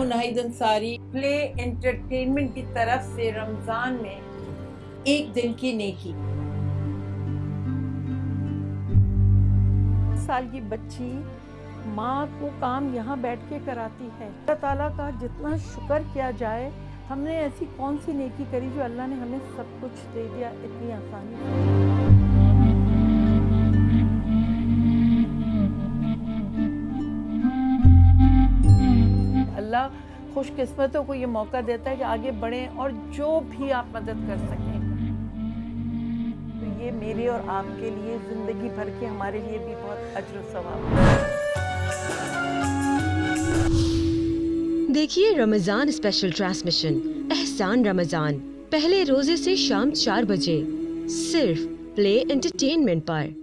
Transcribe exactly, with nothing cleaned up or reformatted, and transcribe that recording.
मुनाहिद Ansari play entertainment की तरफ से रमजान में एक दिन की नेकी। साल की बच्ची माँ को काम यहाँ बैठ के कराती है। अल्लाह ताला का जितना शुक्र किया जाए, हमने ऐसी कौन सी नेकी करी जो अल्लाह ने हमें सब कुछ दे दिया इतनी आसानी से। अल्लाह खुशकिस्मतों को ये मौका देता है कि आगे बढ़ें और जो भी आप मदद कर सकें। तो ये मेरे और आपके लिए ज़िंदगी भर के हमारे लिए भी बहुत अज्र सवाब है। देखिए रमजान स्पेशल ट्रांसमिशन एहसान रमजान, पहले रोजे से शाम चार बजे सिर्फ प्ले एंटरटेनमेंट पर।